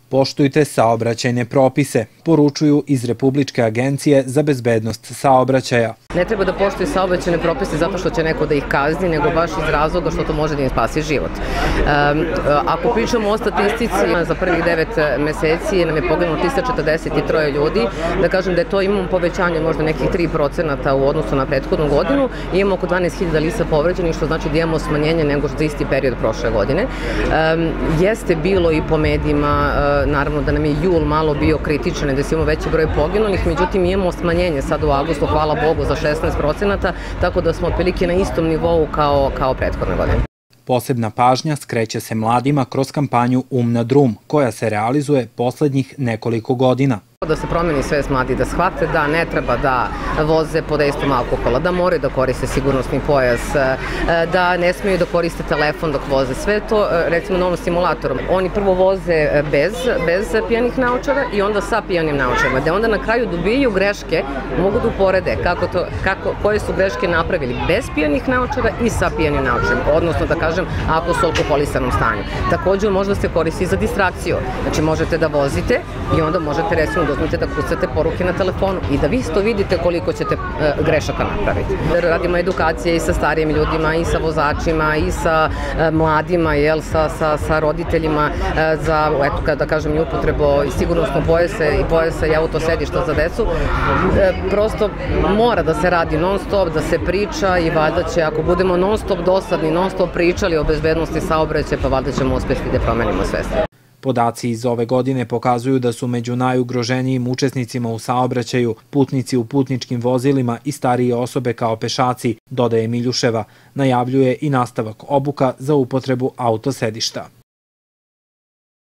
Poštujte saobraćajne propise, poručuju iz Republičke agencije za bezbednost saobraćaja. Ne treba da poštuju saobraćajne propise zato što će neko da ih kazni, nego baš iz razloga što to može da im spasi život. Ako pričamo o statistici, za prvih 9 meseci nam je poginulo 343 ljudi, da kažem da je to imamo povećanje možda nekih 3% u odnosu na prethodnu godinu, imamo oko 12.000 lica povređenih, što znači da imamo smanjenje nego za isti period prošle godine. Jeste bilo i po medijima, naravno da nam je jul malo bio kritičan, da imamo veći broj poginulih, međutim imamo smanjenje sad u avgustu, hvala Bogu, za 16%, tako da smo otprilike na istom nivou kao prethodne godine. Posebna pažnja skreće se mladima kroz kampanju Um na drum, koja se realizuje poslednjih nekoliko godina. Da se promeni svest mladih, da shvate da ne treba da voze pod dejstvom alkohola, da moraju da koriste sigurnosni pojas, da ne smeju da koriste telefon dok voze. Sve to, recimo na ovom simulatoru, oni prvo voze bez pijanih naočara i onda sa pijanim naočarima, da onda na kraju dobijaju greške, mogu da uporede koje su greške napravili bez pijanih naočara i sa pijanim naočarima, odnosno da kažem ako su u alkoholisanom stanju. Također možda se koristi za distrakciju, znači možete da vozite i onda možete recimo da uzmete da kucate poruke na telefonu i da vi isto vidite koliko ćete grešaka napraviti. Radimo edukacije i sa starijim ljudima, i sa vozačima, i sa mladima, sa roditeljima za, eto, da kažem, i upotrebu i sigurnosno pojasa i autosedišta za decu. Prosto mora da se radi non stop, da se priča i valjda će, ako budemo non stop dosadni, non stop pričali o bezbednosti saobraćaja, pa valjda ćemo uspjeti da promenimo svest. Podaci iz ove godine pokazuju da su među najugroženijim učesnicima u saobraćaju putnici u putničkim vozilima i starije osobe kao pešaci, dodaje Miljuševa. Najavljuje i nastavak obuka za upotrebu autosedišta.